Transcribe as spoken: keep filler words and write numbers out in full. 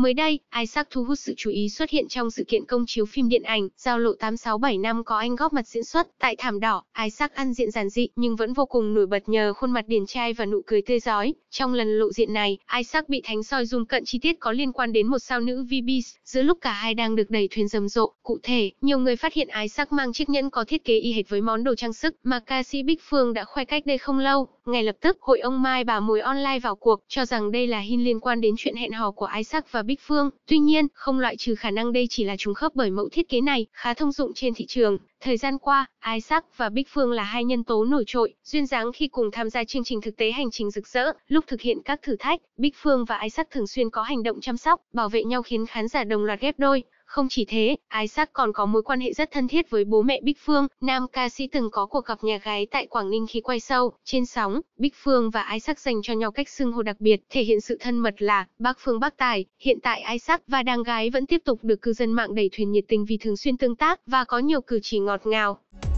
Mới đây, Isaac thu hút sự chú ý xuất hiện trong sự kiện công chiếu phim điện ảnh Giao lộ tám sáu bảy năm có anh góp mặt diễn xuất. Tại thảm đỏ, Isaac ăn diện giản dị nhưng vẫn vô cùng nổi bật nhờ khuôn mặt điển trai và nụ cười tươi rói. Trong lần lộ diện này, Isaac bị thánh soi zoom cận chi tiết có liên quan đến một sao nữ Vbiz giữa lúc cả hai đang được đẩy thuyền rầm rộ. Cụ thể, nhiều người phát hiện Isaac mang chiếc nhẫn có thiết kế y hệt với món đồ trang sức mà ca sĩ Bích Phương đã khoe cách đây không lâu. Ngay lập tức, hội ông Mai bà mối online vào cuộc, cho rằng đây là hint liên quan đến chuyện hẹn hò của Isaac và Bích Phương. Tuy nhiên, không loại trừ khả năng đây chỉ là trùng khớp bởi mẫu thiết kế này khá thông dụng trên thị trường. Thời gian qua, Isaac và Bích Phương là hai nhân tố nổi trội, duyên dáng khi cùng tham gia chương trình thực tế hành trình rực rỡ. Lúc thực hiện các thử thách, Bích Phương và Isaac thường xuyên có hành động chăm sóc, bảo vệ nhau khiến khán giả đồng loạt ghép đôi. Không chỉ thế, Isaac còn có mối quan hệ rất thân thiết với bố mẹ Bích Phương. Nam ca sĩ từng có cuộc gặp nhà gái tại Quảng Ninh khi quay show Trên Sóng. Bích Phương và Isaac dành cho nhau cách xưng hô đặc biệt, thể hiện sự thân mật là bác Phương bác Tài. Hiện tại Isaac và đàn gái vẫn tiếp tục được cư dân mạng đẩy thuyền nhiệt tình vì thường xuyên tương tác và có nhiều cử chỉ ngọt ngào.